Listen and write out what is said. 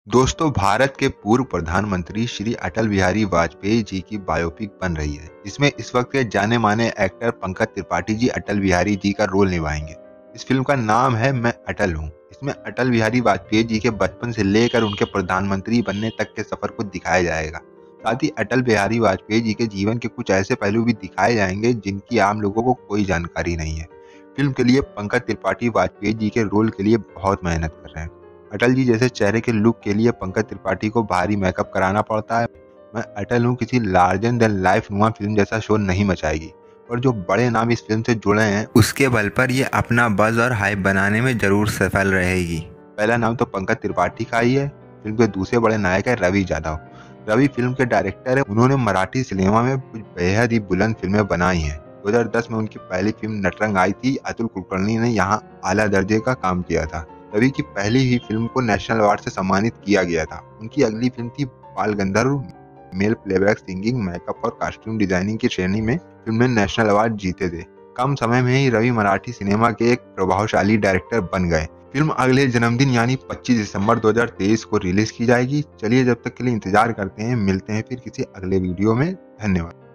दोस्तों, भारत के पूर्व प्रधानमंत्री श्री अटल बिहारी वाजपेयी जी की बायोपिक बन रही है, जिसमें इस वक्त के जाने माने एक्टर पंकज त्रिपाठी जी अटल बिहारी जी का रोल निभाएंगे। इस फिल्म का नाम है मैं अटल हूँ। इसमें अटल बिहारी वाजपेयी जी के बचपन से लेकर उनके प्रधानमंत्री बनने तक के सफर को दिखाया जाएगा। साथ ही अटल बिहारी वाजपेयी जी के जीवन के कुछ ऐसे पहलू भी दिखाए जाएंगे जिनकी आम लोगों को कोई जानकारी नहीं है। फिल्म के लिए पंकज त्रिपाठी वाजपेयी जी के रोल के लिए बहुत मेहनत कर रहे हैं। अटल जी जैसे चेहरे के लुक के लिए पंकज त्रिपाठी को भारी मेकअप कराना पड़ता है। मैं अटल हूँ किसी लार्जर देन लाइफ नुमा फिल्म जैसा शोर नहीं मचाएगी, और जो बड़े नाम इस फिल्म से जुड़े हैं उसके बल पर ये अपना बज़ और हाइप बनाने में जरूर सफल रहेगी। पहला नाम तो पंकज त्रिपाठी का ही है। फिल्म के दूसरे बड़े नायक है रवि यादव। रवि फिल्म के डायरेक्टर है। उन्होंने मराठी सिनेमा में कुछ बेहद ही बुलंद फिल्में बनाई हैं। 2010 में उनकी पहली फिल्म नटरंग आई थी। अतुल कुलकर्णी ने यहाँ आला दर्जे का काम किया था। रवि की पहली ही फिल्म को नेशनल अवार्ड से सम्मानित किया गया था। उनकी अगली फिल्म थी Bal Gandharva. Male playback singing, makeup और कॉस्ट्यूम डिजाइनिंग की श्रेणी में फिल्म ने नेशनल अवार्ड जीते थे। कम समय में ही रवि मराठी सिनेमा के एक प्रभावशाली डायरेक्टर बन गए। फिल्म अगले जन्मदिन यानी 25 दिसंबर 2023 को रिलीज की जाएगी। चलिए, जब तक के लिए इंतजार करते हैं। मिलते हैं फिर किसी अगले वीडियो में। धन्यवाद।